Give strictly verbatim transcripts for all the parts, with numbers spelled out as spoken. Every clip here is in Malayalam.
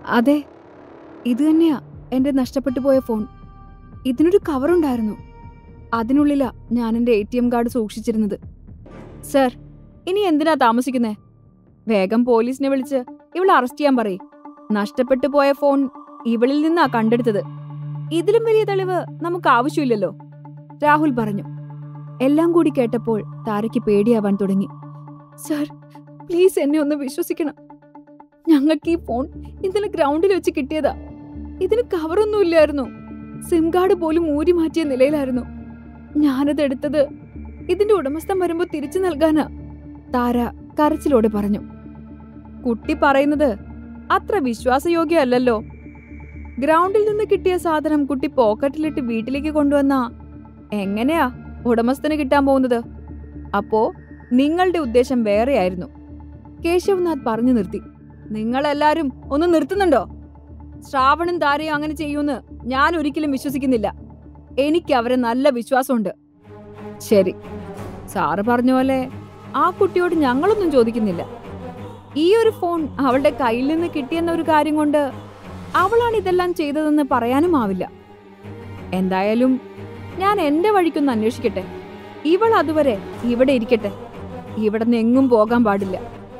അതെ, ഇത് തന്നെയാ എന്റെ നഷ്ടപ്പെട്ടു പോയ ഫോൺ. ഇതിനൊരു കവറുണ്ടായിരുന്നു. അതിനുള്ളിലാ ഞാൻ എന്റെ എ ടി എം കാർഡ് സൂക്ഷിച്ചിരുന്നത്. സർ, ഇനി എന്തിനാ താമസിക്കുന്നേ? വേഗം പോലീസിനെ വിളിച്ച് ഇവളെ അറസ്റ്റ് ചെയ്യാൻ പറയേ. നഷ്ടപ്പെട്ടു പോയ ഫോൺ ഇവളിൽ നിന്നാ കണ്ടെടുത്തത്. ഇതിലും വലിയ തെളിവ് നമുക്ക് ആവശ്യമില്ലല്ലോ, രാഹുൽ പറഞ്ഞു. എല്ലാം കൂടി കേട്ടപ്പോൾ താരയ്ക്ക് പേടിയാവാൻ തുടങ്ങി. സർ, പ്ലീസ് എന്നെ ഒന്ന് വിശ്വസിക്കണം. ഞങ്ങൾക്ക് ഈ ഫോൺ ഇന്നലെ ഗ്രൗണ്ടിൽ വെച്ച് കിട്ടിയതാ. ഇതിന് കവറൊന്നുമില്ലായിരുന്നു. സിം കാർഡ് പോലും ഊരി മാറ്റിയ നിലയിലായിരുന്നു. ഞാനത് എടുത്തത് ഇതിന്റെ ഉടമസ്ഥൻ വരുമ്പോ തിരിച്ചു നൽകാനാ, താര കരച്ചിലോടെ പറഞ്ഞു. കുട്ടി പറയുന്നത് അത്ര വിശ്വാസയോഗ്യമല്ലല്ലോ. ഗ്രൗണ്ടിൽ നിന്ന് കിട്ടിയ സാധനം കുട്ടി പോക്കറ്റിലിട്ട് വീട്ടിലേക്ക് കൊണ്ടുവന്നാ എങ്ങനെയാ ഉടമസ്ഥന് കിട്ടാൻ പോകുന്നത്? അപ്പോ നിങ്ങളുടെ ഉദ്ദേശം വേറെയായിരുന്നു. കേശവനാഥ് പറഞ്ഞു നിർത്തി. നിങ്ങളെല്ലാരും ഒന്ന് നിർത്തുന്നുണ്ടോ? ശ്രാവണും താരയും അങ്ങനെ ചെയ്യൂന്ന് ഞാൻ ഒരിക്കലും വിശ്വസിക്കുന്നില്ല. എനിക്ക് അവരെ നല്ല വിശ്വാസമുണ്ട്. ശരി, സാറ് പറഞ്ഞ പോലെ ആ കുട്ടിയോട് ഞങ്ങളൊന്നും ചോദിക്കുന്നില്ല. ഈ ഒരു ഫോൺ അവളുടെ കയ്യിൽ നിന്ന് കിട്ടിയെന്ന ഒരു കാര്യം കൊണ്ട് അവളാണ് ഇതെല്ലാം ചെയ്തതെന്ന് പറയാനും ആവില്ല. എന്തായാലും ഞാൻ എന്റെ വഴിക്കൊന്ന് അന്വേഷിക്കട്ടെ. ഇവൾ അതുവരെ ഇവിടെ ഇരിക്കട്ടെ. ഇവിടെ നിന്ന് എങ്ങും പോകാൻ പാടില്ല.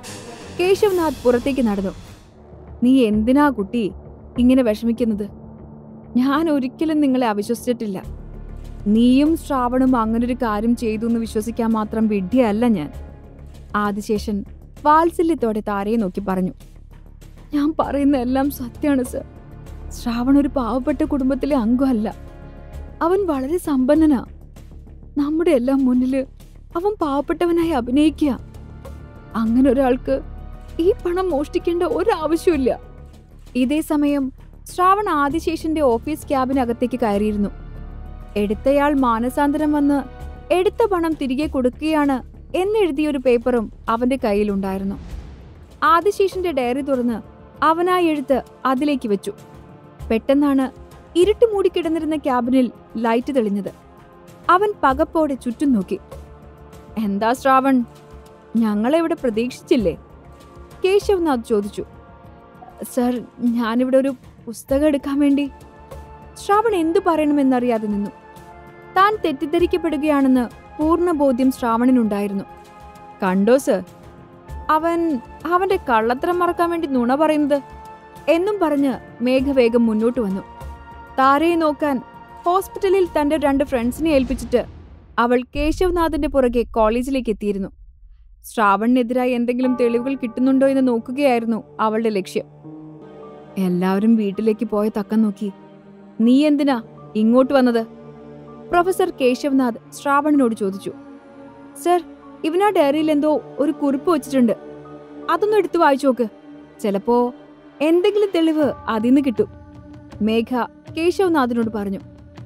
കേശവനാഥ് പുറത്തേക്ക് നടന്നു. നീ എന്തിനാ കുട്ടി ഇങ്ങനെ വിഷമിക്കുന്നത്? ഞാൻ ഒരിക്കലും നിങ്ങളെ അവിശ്വസിച്ചിട്ടില്ല. നീയും ശ്രാവണും അങ്ങനൊരു കാര്യം ചെയ്തു എന്ന് വിശ്വസിക്കാൻ മാത്രം വിഡ്ഢിയല്ല ഞാൻ. ആദിശേഷൻ വാത്സല്യത്തോടെ താരയെ നോക്കി പറഞ്ഞു. ഞാൻ പറയുന്ന എല്ലാം സത്യമാണ് സർ. ശ്രാവൺ ഒരു പാവപ്പെട്ട കുടുംബത്തിലെ അംഗമല്ല. അവൻ വളരെ സമ്പന്നനാ. നമ്മുടെ എല്ലാം മുന്നില് അവൻ പാവപ്പെട്ടവനായി അഭിനയിക്കുക. അങ്ങനെ ഒരാൾക്ക് ഈ പണം മോഷ്ടിക്കേണ്ട ഒരാവശ്യമില്ല. ഇതേ സമയം ശ്രാവൺ ആദിശേഷന്റെ ഓഫീസ് ക്യാബിനകത്തേക്ക് കയറിയിരുന്നു. എടുത്തയാൾ മാനസാന്തരം വന്ന് എടുത്ത പണം തിരികെ കൊടുക്കുകയാണ് എന്നെഴുതിയൊരു പേപ്പറും അവന്റെ കയ്യിലുണ്ടായിരുന്നു. ആദിശേഷന്റെ ഡയറി തുറന്ന് അവനായി എഴുത്ത് അതിലേക്ക് വെച്ചു. പെട്ടെന്നാണ് ഇരുട്ട് മൂടിക്കിടന്നിരുന്ന ക്യാബിനിൽ ലൈറ്റ് തെളിഞ്ഞത്. അവൻ പകപ്പോടെ ചുറ്റും നോക്കി. എന്താ ശ്രാവൺ, ഞങ്ങളെവിടെ പ്രതീക്ഷിച്ചില്ലേ? കേശവനാഥ് ചോദിച്ചു. സർ, ഞാനിവിടെ ഒരു പുസ്തകം എടുക്കാൻ വേണ്ടി. ശ്രാവൺ എന്തു പറയണമെന്നറിയാതെ നിന്നു. താൻ തെറ്റിദ്ധരിക്കപ്പെടുകയാണെന്ന് പൂർണ്ണ ബോധ്യം ശ്രാവണിനുണ്ടായിരുന്നു. കണ്ടോ സർ, അവൻ അവന്റെ കള്ളത്തരം മറക്കാൻ വേണ്ടി നുണ പറയുന്നത് എന്നും പറഞ്ഞ് മേഘ വേഗം മുന്നോട്ട് വന്നു. താരയെ നോക്കാൻ ഹോസ്പിറ്റലിൽ തന്റെ രണ്ട് ഫ്രണ്ട്സിനെ ഏൽപ്പിച്ചിട്ട് അവൾ കേശവനാഥിന്റെ പുറകെ കോളേജിലേക്ക് എത്തിയിരുന്നു. ശ്രാവണിനെതിരായി എന്തെങ്കിലും തെളിവുകൾ കിട്ടുന്നുണ്ടോ എന്ന് നോക്കുകയായിരുന്നു അവളുടെ ലക്ഷ്യം. എല്ലാവരും വീട്ടിലേക്ക് പോയ തക്കം നോക്കി. നീ എന്തിനാ ഇങ്ങോട്ട് വന്നത്? പ്രൊഫസർ കേശവനാഥ് ശ്രാവണിനോട് ചോദിച്ചു. സർ, ഇവനാ ഡയറിയിൽ എന്തോ ഒരു കുറിപ്പ് വെച്ചിട്ടുണ്ട്. അതൊന്നും എടുത്തു വായിച്ചു നോക്ക്. ചിലപ്പോ എന്തെങ്കിലും തെളിവ് അതിന്ന് കിട്ടും, മേഘ കേശവനാഥിനോട് പറഞ്ഞു.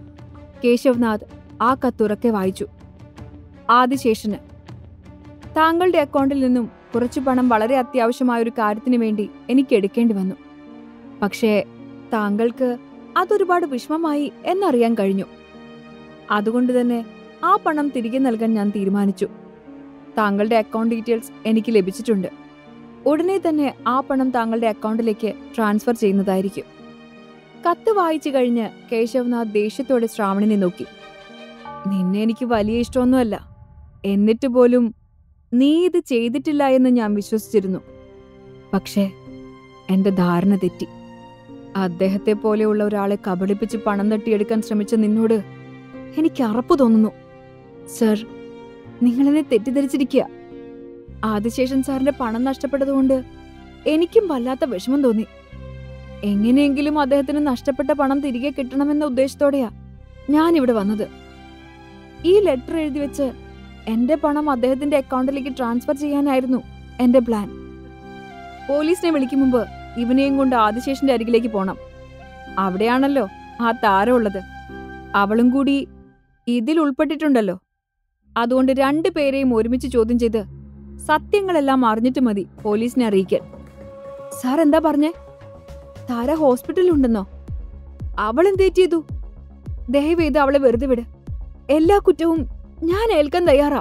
കേശവനാഥ് ആ കത്തുറക്കെ വായിച്ചു. ആദിശേഷന്, താങ്കളുടെ അക്കൗണ്ടിൽ നിന്നും കുറച്ചു പണം വളരെ അത്യാവശ്യമായ ഒരു കാര്യത്തിനു വേണ്ടി എനിക്ക് എടുക്കേണ്ടി വന്നു. പക്ഷേ താങ്കൾക്ക് അതൊരുപാട് വിഷമമായി എന്നറിയാൻ കഴിഞ്ഞു. അതുകൊണ്ട് തന്നെ ആ പണം തിരികെ നൽകാൻ ഞാൻ തീരുമാനിച്ചു. താങ്കളുടെ അക്കൗണ്ട് ഡീറ്റെയിൽസ് എനിക്ക് ലഭിച്ചിട്ടുണ്ട്. ഉടനെ തന്നെ ആ പണം താങ്കളുടെ അക്കൗണ്ടിലേക്ക് ട്രാൻസ്ഫർ ചെയ്യുന്നതായിരിക്കും. കത്ത് വായിച്ചു കഴിഞ്ഞ് കേശവനാഥ് ദേഷ്യത്തോടെ ശ്രാവണിനെ നോക്കി. നിന്നെ എനിക്ക് വലിയ ഇഷ്ടമൊന്നുമല്ല. എന്നിട്ട് പോലും നീ ഇത് ചെയ്തിട്ടില്ല എന്ന് ഞാൻ വിശ്വസിച്ചിരുന്നു. പക്ഷേ എന്റെ ധാരണ തെറ്റി. അദ്ദേഹത്തെ പോലെയുള്ള ഒരാളെ കബളിപ്പിച്ച് പണം തട്ടിയെടുക്കാൻ ശ്രമിച്ച നിന്നോട് എനിക്ക് അറപ്പ് തോന്നുന്നു. സർ, നിങ്ങളെന്നെ തെറ്റിദ്ധരിച്ചിരിക്കുക. ആദിശേഷൻ സാറിന്റെ പണം നഷ്ടപ്പെട്ടതുകൊണ്ട് എനിക്കും വല്ലാത്ത വിഷമം തോന്നി. എങ്ങനെയെങ്കിലും അദ്ദേഹത്തിന് നഷ്ടപ്പെട്ട പണം തിരികെ കിട്ടണമെന്ന ഉദ്ദേശത്തോടെയാ ഞാൻ ഇവിടെ വന്നത്. ഈ ലെറ്റർ എഴുതി വെച്ച് എന്റെ പണം അദ്ദേഹത്തിന്റെ അക്കൗണ്ടിലേക്ക് ട്രാൻസ്ഫർ ചെയ്യാനായിരുന്നു എന്റെ പ്ലാൻ. പോലീസിനെ വിളിക്കും മുമ്പ് ഇവനെയും കൊണ്ട് ആദിശേഷന്റെ അരികിലേക്ക് പോണം. അവിടെയാണല്ലോ ആ താരം ഉള്ളത്. അവളും കൂടി ഇതിൽ ഉൾപ്പെട്ടിട്ടുണ്ടല്ലോ. അതുകൊണ്ട് രണ്ടു പേരെയും ഒരുമിച്ച് ചോദ്യം ചെയ്ത് സത്യങ്ങളെല്ലാം അറിഞ്ഞിട്ട് മതി പോലീസിനെ അറിയിക്കാൻ. സാർ എന്താ പറഞ്ഞേ? താര ഹോസ്പിറ്റലിലുണ്ടെന്നോ? അവൾ എന്തേറ്റ് ചെയ്തു? ദയവേത് അവളെ വെറുതെ വിട്. എല്ലാ കുറ്റവും ഞാൻ ഏൽക്കാൻ തയ്യാറാ,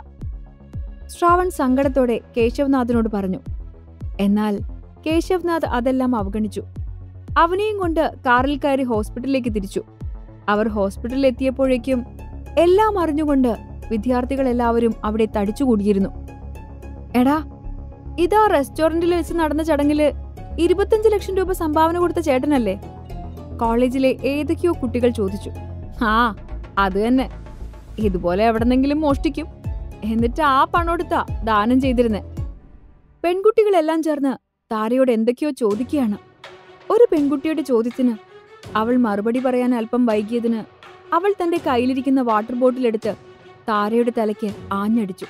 ശ്രാവൺ സങ്കടത്തോടെ കേശവനാഥിനോട് പറഞ്ഞു. എന്നാൽ കേശവനാഥ് അതെല്ലാം അവഗണിച്ചു. അവനെയും കൊണ്ട് കാറിൽ കയറി ഹോസ്പിറ്റലിലേക്ക് തിരിച്ചു. അവർ ഹോസ്പിറ്റലിൽ എത്തിയപ്പോഴേക്കും എല്ലാം അറിഞ്ഞുകൊണ്ട് വിദ്യാർത്ഥികളെല്ലാവരും അവിടെ തടിച്ചുകൂടിയിരുന്നു. എടാ, ഇതാ റെസ്റ്റോറന്റിൽ വെച്ച് നടന്ന ചടങ്ങില് ഇരുപത്തഞ്ച് ലക്ഷം രൂപ സംഭാവന കൊടുത്ത ചേട്ടനല്ലേ? കോളേജിലെ ഏതൊക്കെയോ കുട്ടികൾ ചോദിച്ചു. ആ, അത് തന്നെ. ഇതുപോലെ എവിടെന്നെങ്കിലും മോഷ്ടിക്കും, എന്നിട്ട് ആ പണമെടുത്താ ദാനം ചെയ്തിരുന്നേ. പെൺകുട്ടികളെല്ലാം ചേർന്ന് താരയോട് എന്തൊക്കെയോ ചോദിക്കുകയാണ്. ഒരു പെൺകുട്ടിയുടെ ചോദ്യത്തിന് അവൾ മറുപടി പറയാൻ അല്പം വൈകിയതിന് അവൾ തന്റെ കയ്യിലിരിക്കുന്ന വാട്ടർ ബോട്ടിലെടുത്ത് താരയുടെ തലയ്ക്ക് ആഞ്ഞടിച്ചു.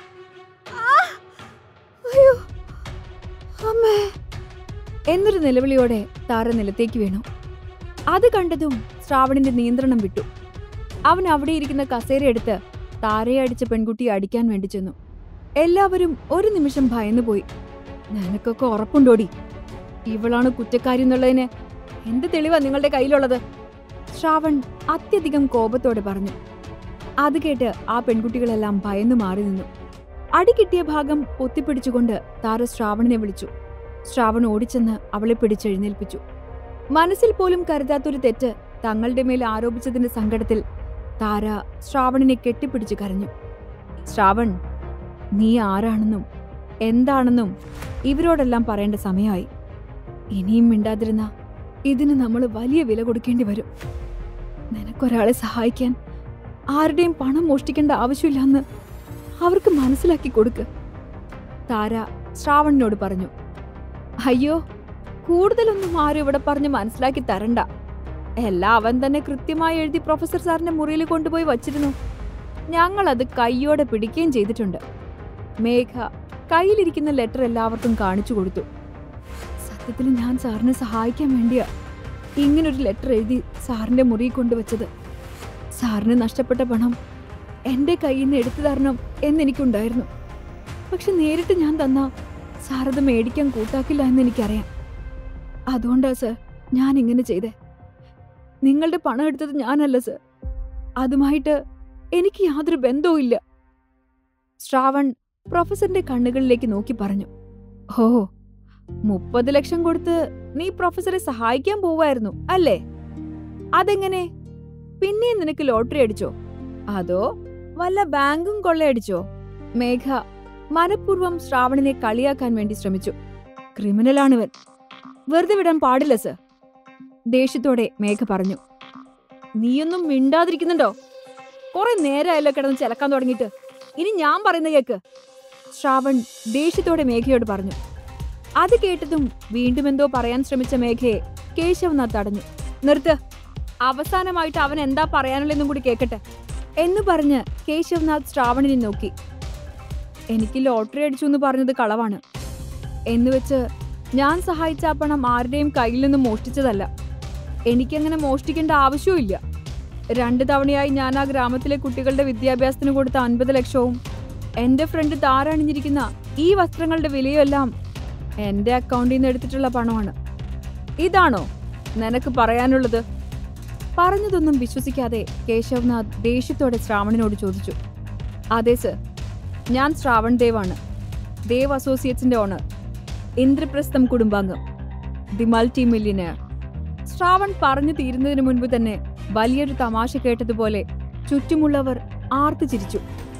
എന്നൊരു നിലവിളിയോടെ താര നിലത്തേക്ക് വീണു. അത് കണ്ടതും ശ്രാവണിന്റെ നിയന്ത്രണം വിട്ടു. അവൻ അവിടെ ഇരിക്കുന്ന കസേര എടുത്ത് താരയെ അടിച്ച പെൺകുട്ടിയെ അടിക്കാൻ വേണ്ടി ചെന്നു. എല്ലാവരും ഒരു നിമിഷം ഭയന്നുപോയി. നിനക്കൊക്കെ ഉറപ്പുണ്ടോടി ഇവളാണ് കുറ്റക്കാരി എന്നുള്ളതിന് എന്ത് തെളിവാ നിങ്ങളുടെ കയ്യിലുള്ളത്? ശ്രാവൺ അത്യധികം കോപത്തോടെ പറഞ്ഞു. അത് കേട്ട് ആ പെൺകുട്ടികളെല്ലാം ഭയന്നു മാറി നിന്നു. അടി കിട്ടിയ ഭാഗം പൊത്തിപ്പിടിച്ചുകൊണ്ട് താര ശ്രാവണിനെ വിളിച്ചു. ശ്രാവൺ ഓടിച്ചെന്ന് അവളെ പിടിച്ചെഴുന്നേൽപ്പിച്ചു. മനസ്സിൽ പോലും കരുതാത്തൊരു തെറ്റ് തങ്ങളുടെ മേൽ ആരോപിച്ചതിന്റെ സങ്കടത്തിൽ താര ശ്രാവണിനെ കെട്ടിപ്പിടിച്ചു കരഞ്ഞു. ശ്രാവൺ, നീ ആരാണെന്നും എന്താണെന്നും ഇവരോടെല്ലാം പറയേണ്ട സമയമായി. ഇനിയും മിണ്ടാതിരുന്ന ഇതിന് നമ്മൾ വലിയ വില കൊടുക്കേണ്ടി വരും. നിനക്കൊരാളെ സഹായിക്കാൻ ആരുടെയും പണം മോഷ്ടിക്കേണ്ട ആവശ്യമില്ലെന്ന് അവർക്ക് മനസ്സിലാക്കി കൊടുക്ക്, താര ശ്രാവണിനോട് പറഞ്ഞു. അയ്യോ, കൂടുതലൊന്നും ആരും ഇവിടെ പറഞ്ഞ് മനസ്സിലാക്കി തരണ്ട. എല്ലാം അവൻ തന്നെ കൃത്യമായി എഴുതി പ്രൊഫസർ സാറിന്റെ മുറിയിൽ കൊണ്ടുപോയി വച്ചിരുന്നു. ഞങ്ങൾ അത് കയ്യോടെ പിടിക്കുകയും ചെയ്തിട്ടുണ്ട്. മേഘ കയ്യിലിരിക്കുന്ന ലെറ്റർ എല്ലാവർക്കും കാണിച്ചു കൊടുത്തു. സത്യത്തിൽ ഞാൻ സാറിനെ സഹായിക്കാൻ വേണ്ടിയാ ഇങ്ങനൊരു ലെറ്റർ എഴുതി സാറിന്റെ മുറിയിൽ കൊണ്ടുവച്ചത്. സാറിന് നഷ്ടപ്പെട്ട പണം എന്റെ കയ്യിൽ നിന്ന് എടുത്തു തരണം എന്നെനിക്കുണ്ടായിരുന്നു. പക്ഷെ നേരിട്ട് ഞാൻ തന്നാ സാറത് മേടിക്കാൻ കൂട്ടാക്കില്ല എന്ന് എനിക്കറിയാം. അതുകൊണ്ടാ സർ ഞാൻ ഇങ്ങനെ ചെയ്തേ. നിങ്ങളുടെ പണം എടുത്തത് ഞാനല്ല സർ. അതുമായിട്ട് എനിക്ക് യാതൊരു ബന്ധവും ഇല്ല. ശ്രാവൺ പ്രൊഫസറിന്റെ കണ്ണുകളിലേക്ക് നോക്കി പറഞ്ഞു. ഓ, മുപ്പത് ലക്ഷം കൊടുത്ത് നീ പ്രൊഫസറെ സഹായിക്കാൻ പോവായിരുന്നു അല്ലേ? അതെങ്ങനെ? പിന്നെയും നിനക്ക് ലോട്ടറി അടിച്ചോ? അതോ വല്ല ബാങ്കും കൊള്ളയടിച്ചോ? മേഘ മനഃപൂർവ്വം ശ്രാവണിനെ കളിയാക്കാൻ വേണ്ടി ശ്രമിച്ചു. ക്രിമിനലാണിവൻ, വെറുതെ വിടാൻ പാടില്ല സർ, ദേഷ്യത്തോടെ മേഘ പറഞ്ഞു. നീയൊന്നും മിണ്ടാതിരിക്കുന്നുണ്ടോ? കുറെ നേരമായല്ലോ കിടന്ന് ചിലക്കാൻ തുടങ്ങിയിട്ട്. ഇനി ഞാൻ പറയുന്ന കേക്ക്, ശ്രാവൺ ദേഷ്യത്തോടെ മേഘയോട് പറഞ്ഞു. അത് കേട്ടതും വീണ്ടും എന്തോ പറയാൻ ശ്രമിച്ച മേഘയെ കേശവനാഥ് തടഞ്ഞു. നിർത്ത്, അവസാനമായിട്ട് അവൻ എന്താ പറയാനുള്ളതെന്നും കൂടി കേക്കട്ടെ എന്ന് പറഞ്ഞ് കേശവനാഥ് ശ്രാവണിനെ നോക്കി. എനിക്ക് ലോട്ടറി അടിച്ചു എന്ന് പറഞ്ഞത് കളവാണ്. എന്നുവെച്ച് ഞാൻ സഹായിച്ച ആ പണം ആരുടെയും കയ്യിൽ നിന്നും മോഷ്ടിച്ചതല്ല. എനിക്കങ്ങനെ മോഷ്ടിക്കേണ്ട ആവശ്യവും. രണ്ട് തവണയായി ഞാൻ ആ ഗ്രാമത്തിലെ കുട്ടികളുടെ വിദ്യാഭ്യാസത്തിന് കൊടുത്ത അൻപത് ലക്ഷവും എന്റെ ഫ്രണ്ട് താരണിഞ്ഞിരിക്കുന്ന ഈ വസ്ത്രങ്ങളുടെ വിലയുമെല്ലാം എന്റെ അക്കൗണ്ടിൽ നിന്ന് എടുത്തിട്ടുള്ള പണമാണ്. ഇതാണോ നിനക്ക് പറയാനുള്ളത്? പറഞ്ഞതൊന്നും വിശ്വസിക്കാതെ കേശവനാഥ് ദേഷ്യത്തോടെ ശ്രാവണിനോട് ചോദിച്ചു. അതെ സർ, ഞാൻ ശ്രാവൺ ദേവാണ്, ദേവ് അസോസിയേറ്റ്സിന്റെ ഓണർ, ഇന്ദ്രപ്രസ്ഥം കുടുംബാംഗം, ദി മൾട്ടി മില്യനെയർ. ശ്രാവൺ പറഞ്ഞു തീരുന്നതിന് മുൻപ് തന്നെ വലിയൊരു തമാശ കേട്ടതുപോലെ ചുറ്റുമുള്ളവർ ആർത്തു ചിരിച്ചു.